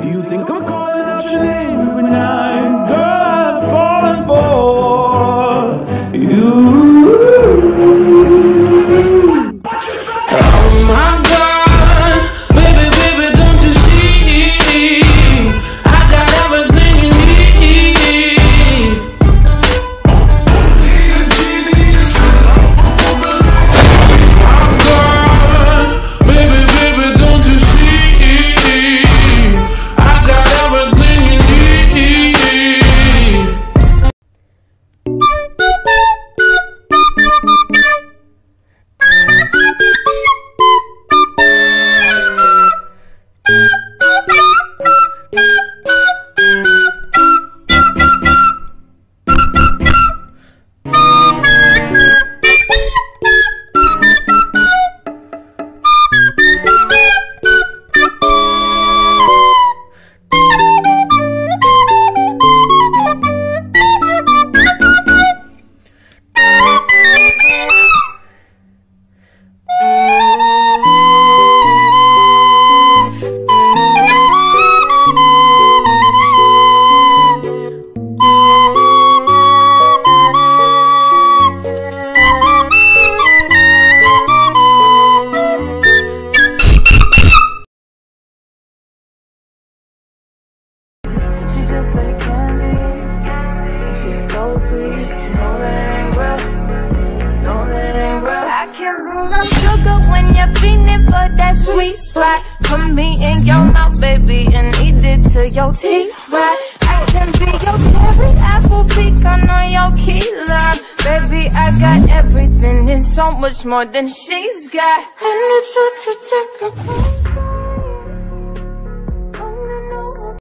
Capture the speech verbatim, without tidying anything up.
You think I'm calling out your name every night? Girl, I've fallen for you. Oh my God, baby, baby, don't you see? I got everything you need. Oh my God, baby, baby, don't you see? I got everything you need. Just like candy, and she's so sweet. You know that it ain't real, know that it ain't real. I can bring up sugar when you're feeling for that sweet spot. Put me in your mouth, baby, and eat it till your teeth rot. I can be your cherry, apple, pecan, or your key lime. Baby, I got everything and so much more than she's got. And it's such a typical